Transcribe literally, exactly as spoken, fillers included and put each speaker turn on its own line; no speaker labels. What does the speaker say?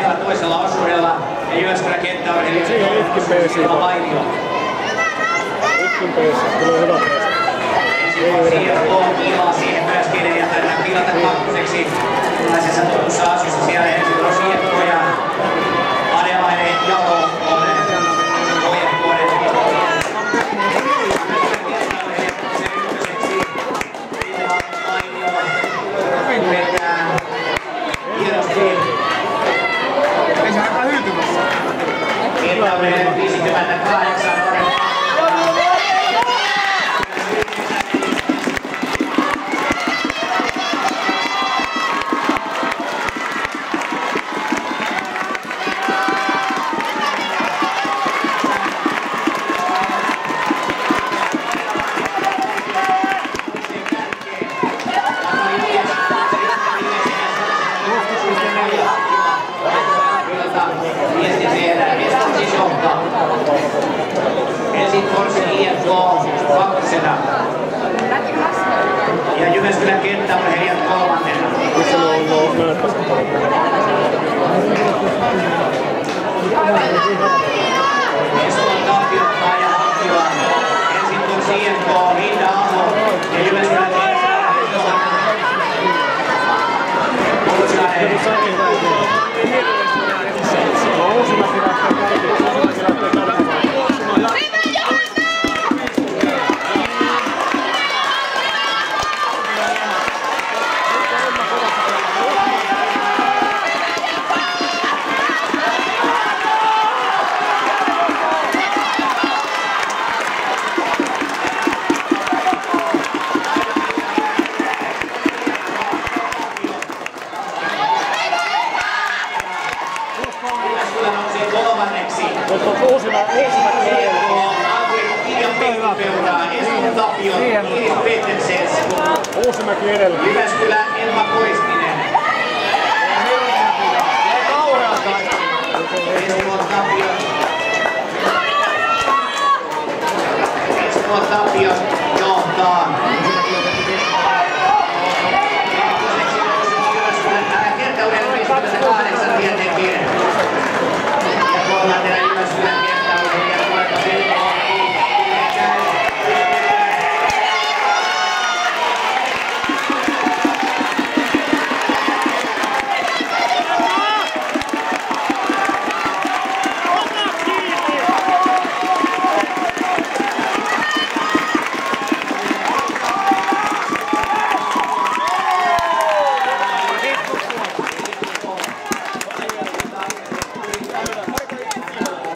siellä toisella osuudella ja Jyväskylän kenttäurheilijat on mainio.
Itkin peesi, kyllä on hyvä peesi.
Ensin on kilaa siihen myöskin, eli taitaa kilata kakkoseksi punaisessa tutussa asussa siellä ensin on Sietko ja Adelainen Jalo on pojat vuodet.
Ei se aika hyytymässä.
Kenttäurheilijat viisikymmentäkahdeksan. Ensin Forsen I F K kakkosena ja Jyväskylän kenttäurheilijat kolmantena. Espoon Tappiottaa ja Hakkila. Ensin Forsen I F K Linda Aho ja Jyväskylän kenttäurheilijat
Uusima Uusimäki edellä.
Jyväskylän Elma Koistinen. Espoon Tapiot. Espoon Tapiot johtaa. Kakkoseksi nousi Jyväskylän kenttäurheilijat viisikymmentäkahdeksan tietenkin.